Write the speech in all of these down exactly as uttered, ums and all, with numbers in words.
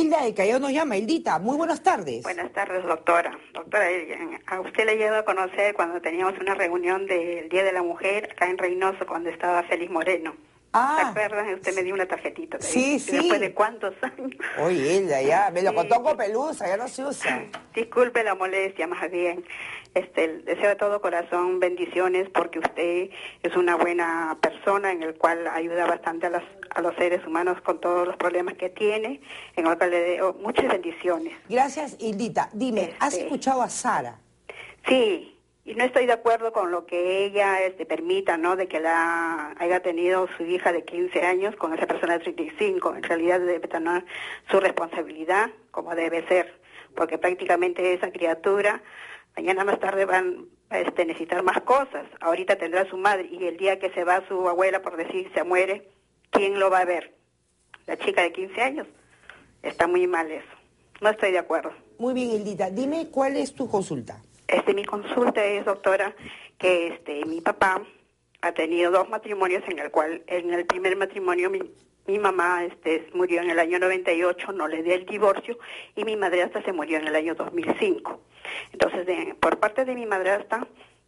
Hilda de Callao nos llama. Hildita, muy buenas tardes. Buenas tardes, doctora. Doctora, a usted le llevo a conocer cuando teníamos una reunión del Día de la Mujer acá en Reynoso, cuando estaba Félix Moreno. Ah, ¿Se acuerdan? Usted me dio una tarjetita. Sí, sí. ¿Después de cuántos años? Oye, Hilda, ya, me lo Sí. contó con pelusa, ya no se usa. Disculpe la molestia, más bien. Este, deseo de todo corazón bendiciones porque usted es una buena persona en el cual ayuda bastante a los, a los seres humanos con todos los problemas que tiene, en el cual le doy muchas bendiciones. Gracias, Hildita. Dime, ¿has Este- escuchado a Sara? Sí, y no estoy de acuerdo con lo que ella este, permita, ¿no? De que la haya tenido su hija de quince años con esa persona de treinta y cinco. En realidad debe tener su responsabilidad como debe ser, porque prácticamente esa criatura mañana más tarde van a este, necesitar más cosas. Ahorita tendrá su madre y el día que se va su abuela, por decir, se muere, ¿quién lo va a ver? La chica de quince años. Está muy mal eso. No estoy de acuerdo. Muy bien, Hildita. Dime, ¿cuál es tu consulta? Este, mi consulta es, doctora, que este, mi papá ha tenido dos matrimonios en el cual, en el primer matrimonio, mi, mi mamá este, murió en el año noventa y ocho, no le dio el divorcio, y mi madrastra se murió en el año dos mil cinco. Entonces, de, por parte de mi madrastra,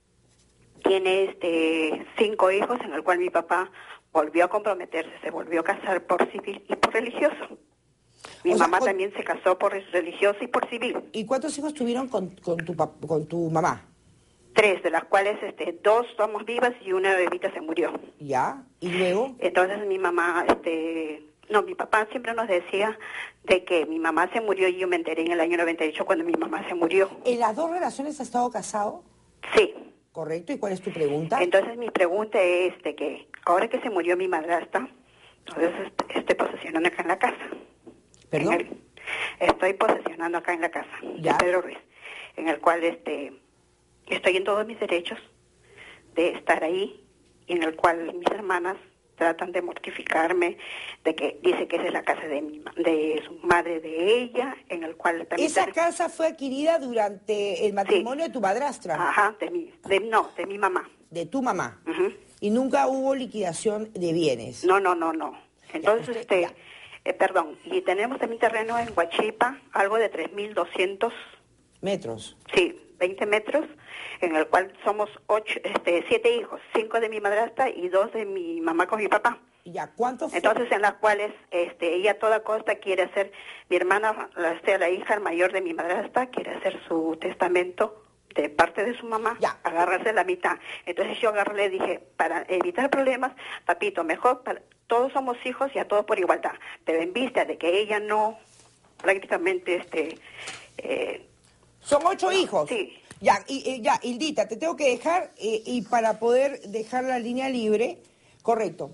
tiene este, cinco hijos, en el cual mi papá volvió a comprometerse, se volvió a casar por civil y por religioso. Mi O sea, mamá con- también se casó por religioso y por civil. ¿Y cuántos hijos tuvieron con, con, tu, pap- con tu mamá? Tres, de las cuales este, dos somos vivas y una bebita se murió. ¿Ya? ¿Y luego? Entonces mi mamá, este, no, mi papá siempre nos decía de que mi mamá se murió y yo me enteré en el año noventa y ocho cuando mi mamá se murió. ¿En las dos relaciones has estado casado? Sí. ¿Correcto? ¿Y cuál es tu pregunta? Entonces mi pregunta es de que ahora que se murió mi madrastra, entonces est- estoy posesionando acá en la casa. ¿Perdón? En el- estoy posesionando acá en la casa Ya. de Pedro Ruiz, en el cual este estoy en todos mis derechos de estar ahí, y en el cual mis hermanas tratan de mortificarme, de que dice que esa es la casa de mi ma- de su madre de ella, en el cual también Esa ten- casa fue adquirida durante el matrimonio de tu madrastra, ajá, de mi, de, no, de mi mamá. de tu mamá. Ujú. Y nunca hubo liquidación de bienes. No, no, no, no. Entonces, usted- este, ya. eh, perdón, y tenemos también terreno en Huachipa, algo de tres mil doscientos, Metros. sí, veinte metros, en el cual somos ocho, este, siete hijos, cinco de mi madrastra y dos de mi mamá con mi papá. ¿Y ya cuánto fue? Entonces, en las cuales este, ella a toda costa quiere hacer, mi hermana, la, este, la hija mayor de mi madrastra, quiere hacer su testamento de parte de su mamá, Ya. agarrarse la mitad. Entonces yo agarré y le dije, para evitar problemas, papito, mejor, para, todos somos hijos y a todos por igualdad, pero en vista de que ella no, prácticamente, este... Eh, Son ocho hijos. sí. Ya, y, y ya, Hildita, te tengo que dejar, eh, y para poder dejar la línea libre, correcto.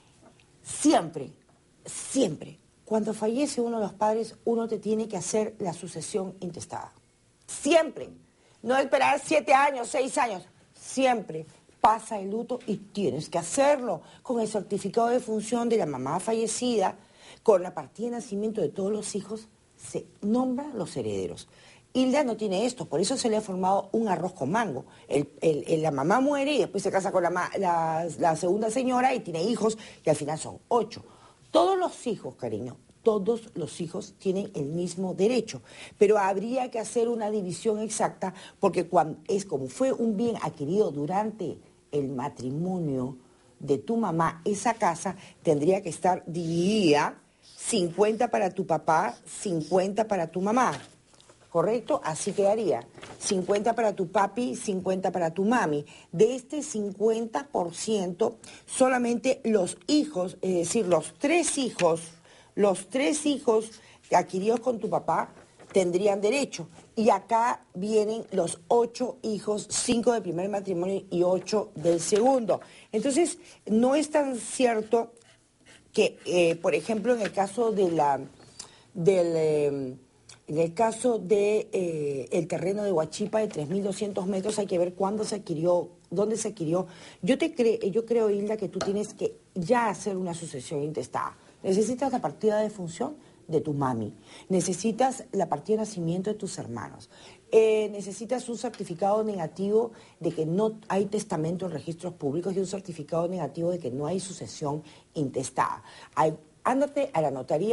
Siempre, siempre, cuando fallece uno de los padres, uno te tiene que hacer la sucesión intestada. Siempre. No esperar siete años, seis años. Siempre pasa el luto y tienes que hacerlo. Con el certificado de función de la mamá fallecida, con la partida de nacimiento de todos los hijos, se nombran los herederos. Hilda no tiene esto, por eso se le ha formado un arroz con mango. El, el- el- la mamá muere y después se casa con la, ma- la- la segunda señora y tiene hijos, y al final son ocho. Todos los hijos, cariño, todos los hijos tienen el mismo derecho, pero habría que hacer una división exacta, porque cuando, es como fue un bien adquirido durante el matrimonio de tu mamá, esa casa tendría que estar dividida, cincuenta para tu papá, cincuenta para tu mamá. ¿Correcto? Así quedaría. cincuenta para tu papi, cincuenta para tu mami. De este cincuenta por ciento, solamente los hijos, es decir, los tres hijos, los tres hijos adquiridos con tu papá tendrían derecho. Y acá vienen los ocho hijos, cinco del primer matrimonio y ocho del segundo. Entonces, no es tan cierto que, eh, por ejemplo, en el caso de la, del... eh, en el caso de eh, el terreno de Huachipa de tres mil doscientos metros, hay que ver cuándo se adquirió, dónde se adquirió. Yo, te cre yo creo, Hilda, que tú tienes que ya hacer una sucesión intestada. Necesitas la partida de función de tu mami. Necesitas la partida de nacimiento de tus hermanos. Eh, necesitas un certificado negativo de que no hay testamento en registros públicos y un certificado negativo de que no hay sucesión intestada. Hay, ándate a la notaría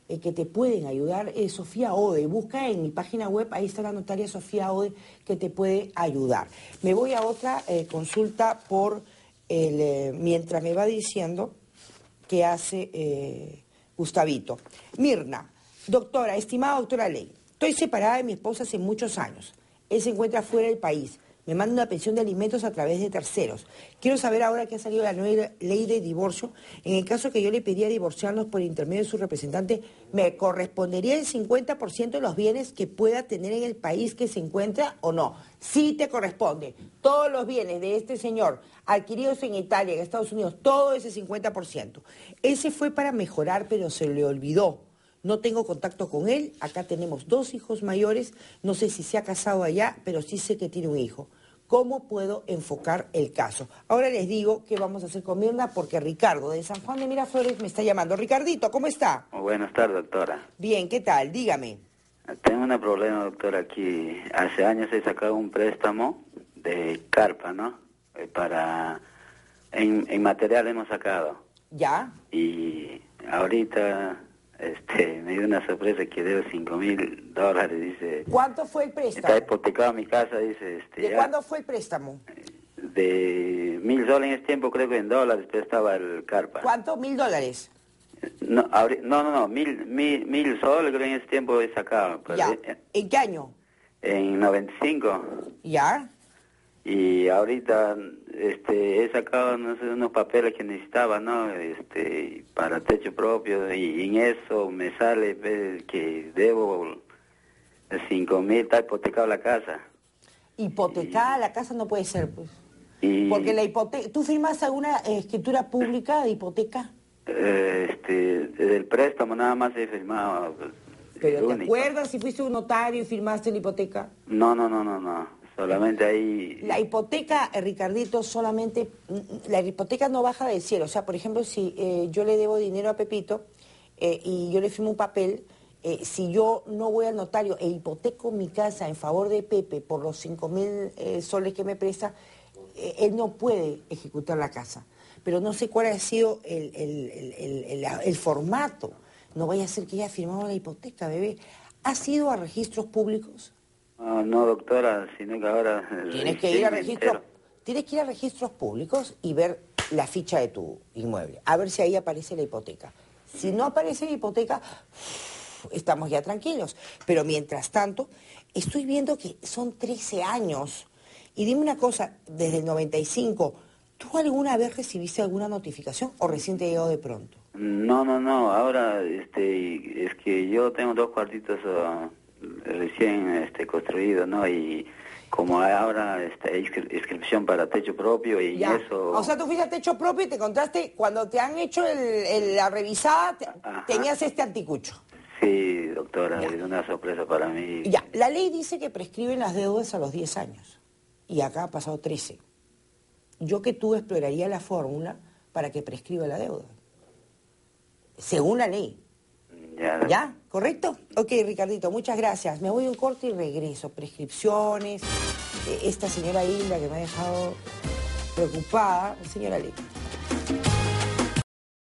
eh, que te pueden ayudar es Sofía Ode. Busca en mi página web, ahí está la notaria Sofía Ode, que te puede ayudar. Me voy a otra eh, consulta por el, eh, mientras me va diciendo qué hace eh, Gustavito. Mirna, doctora, estimada doctora Ley, estoy separada de mi esposa hace muchos años. Él se encuentra fuera del país. Me manda una pensión de alimentos a través de terceros. Quiero saber ahora que ha salido la nueva ley de divorcio. En el caso que yo le pedía divorciarnos por intermedio de su representante, ¿me correspondería el cincuenta por ciento de los bienes que pueda tener en el país que se encuentra o no? Sí te corresponde. Todos los bienes de este señor adquiridos en Italia, en Estados Unidos, todo ese cincuenta por ciento. Ese fue para mejorar, pero se le olvidó. No tengo contacto con él, acá tenemos dos hijos mayores, no sé si se ha casado allá, pero sí sé que tiene un hijo. ¿Cómo puedo enfocar el caso? Ahora les digo qué vamos a hacer con Mirna, porque Ricardo de San Juan de Miraflores me está llamando. Ricardito, ¿cómo está? Buenas tardes, doctora. Bien, ¿qué tal? Dígame. Tengo un problema, doctora, aquí. Hace años he sacado un préstamo de carpa, ¿no? Eh, para... En, en material hemos sacado. ¿Ya? Y ahorita... Este, me dio una sorpresa que debo cinco mil dólares, dice. ¿Cuánto fue el préstamo? Está hipotecado mi casa, dice. Este, ¿De ya, cuándo fue el préstamo? De mil soles en ese tiempo, creo que en dólares, pero estaba el carpa. ¿Cuánto? ¿Mil dólares? No, ahori- no, no, no, mil, mil, mil soles creo que en ese tiempo he sacado. Pero Ya. eh, ¿En qué año? En noventa y cinco. ¿Ya? Y ahorita este he sacado no sé, unos papeles que necesitaba, ¿no? Este, para techo propio, y, y en eso me sale ve, que debo cinco mil, está hipotecado la casa. Hipotecada la casa no puede ser, pues. Y, Porque la hipoteca... ¿Tú firmas alguna eh, escritura pública de hipoteca? eh, este, del préstamo nada más he firmado. Pues, ¿Pero el te único. acuerdas si fuiste un notario y firmaste la hipoteca? No, no, no, no, no. Solamente ahí... La hipoteca, eh, Ricardito, solamente... mm, La hipoteca no baja del cielo. O sea, por ejemplo, si eh, yo le debo dinero a Pepito eh, y yo le firmo un papel, eh, si yo no voy al notario e hipoteco mi casa en favor de Pepe por los cinco mil eh, soles que me presta, eh, él no puede ejecutar la casa. Pero no sé cuál ha sido el, el, el, el, el, el formato. No vaya a ser que haya firmado la hipoteca, bebé. ¿Has ido a registros públicos? Ah, no, doctora, sino que ahora... Tienes que ir a registros, tienes que ir a registros públicos y ver la ficha de tu inmueble, a ver si ahí aparece la hipoteca. Si no aparece la hipoteca, estamos ya tranquilos. Pero mientras tanto, estoy viendo que son trece años. Y dime una cosa, desde el noventa y cinco, ¿tú alguna vez recibiste alguna notificación o recién te ha llegado de pronto? No, no, no, ahora este, es que yo tengo dos cuartitos uh, recién este, construidos, ¿no? Y como hay ahora este, inscri- inscripción para techo propio y Ya. eso... O sea, tú fuiste a techo propio y te encontraste, cuando te han hecho el, el- la revisada, te- Ajá. tenías este anticucho. Sí, doctora, Ya. es una sorpresa para mí. Ya, la ley dice que prescriben las deudas a los diez años y acá ha pasado trece. Yo que tú exploraría la fórmula para que prescriba la deuda. Según la ley. Ya, ¿Ya? ¿Correcto? Ok, Ricardito, muchas gracias. Me voy a un corte y regreso. Prescripciones. Eh, esta señora Hilda que me ha dejado preocupada. Señora Hilda.